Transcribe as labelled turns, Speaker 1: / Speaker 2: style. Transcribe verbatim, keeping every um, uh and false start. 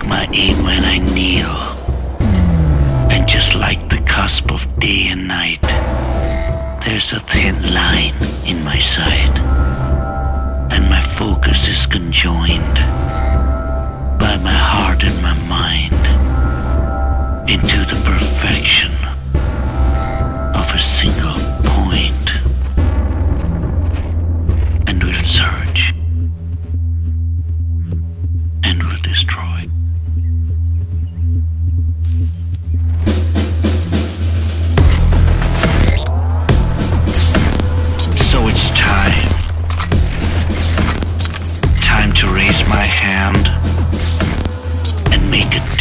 Speaker 1: take my aim when I kneel. And just like the cusp of day and night, there's a thin line in my sight, and my focus is conjoined by my heart and my mind into the perfection of a single point, and we'll search and we'll destroy. So it's time, time to raise my hand and make it